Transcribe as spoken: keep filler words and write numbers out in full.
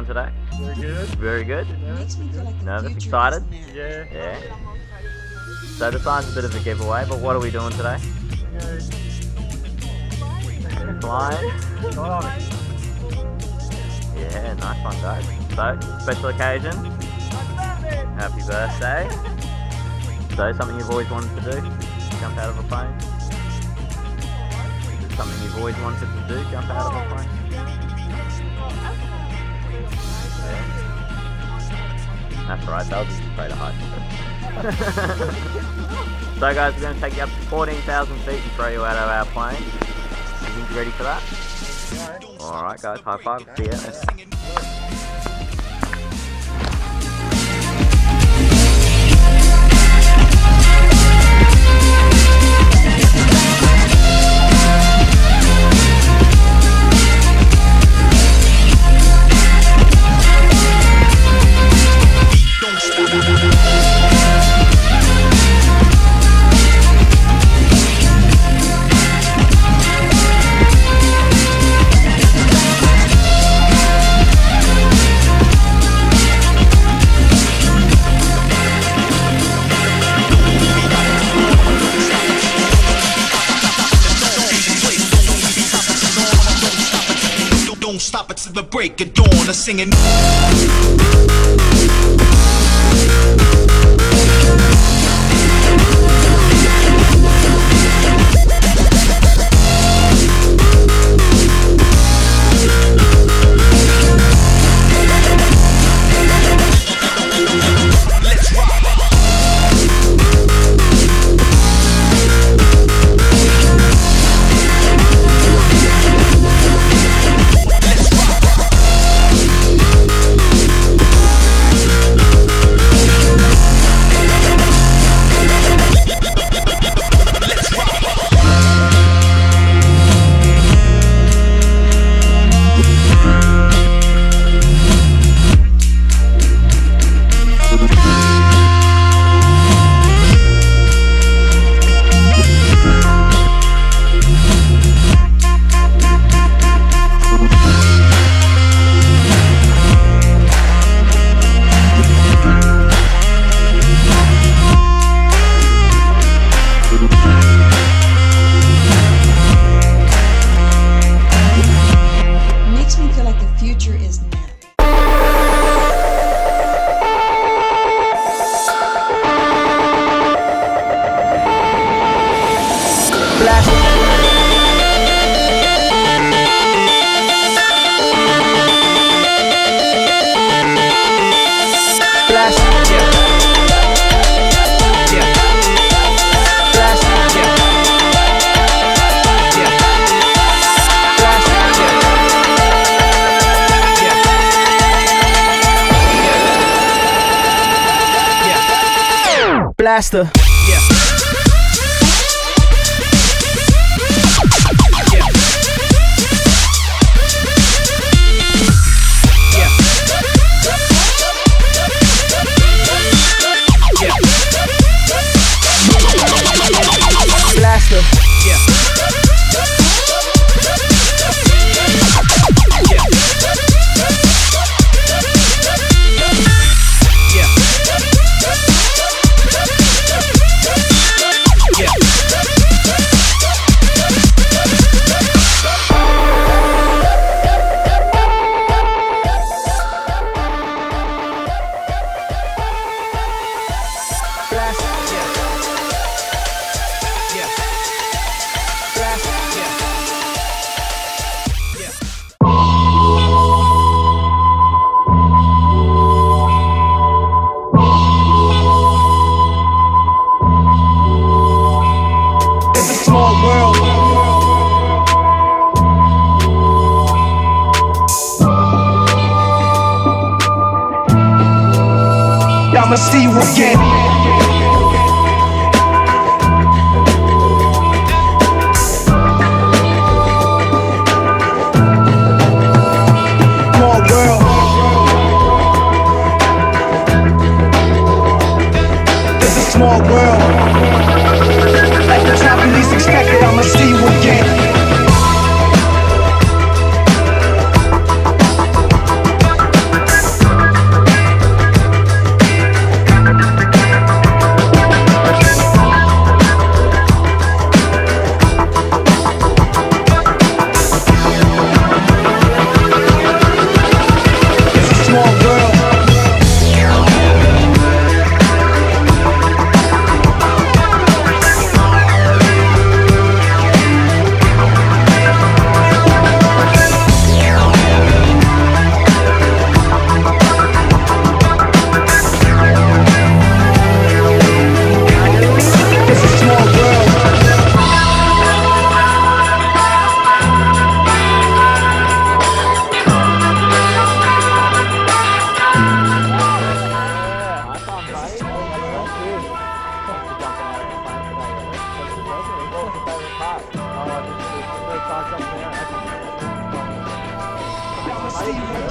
today? Very good. Very good. Yeah. Nervous, excited? Yeah. Yeah. So the sign's a bit of a giveaway, but what are we doing today? Flying. Yeah, nice one, guys. So, special occasion. Happy birthday. So, something you've always wanted to do? Jump out of a plane? Is it something you've always wanted to do? Jump out of a plane? Yeah. That's right, they'll just afraid of heights. So guys, we're going to take you up to fourteen thousand feet and throw you out of our plane. You think you're ready for that? Alright guys, high five. See ya. Don't stop until the break of dawn. I'm singing. Blaster. Yeah. Blaster. Yeah. I'ma see you again. Small world. It's a small world. At the time you least expected, I'ma see you again. I'ma see you.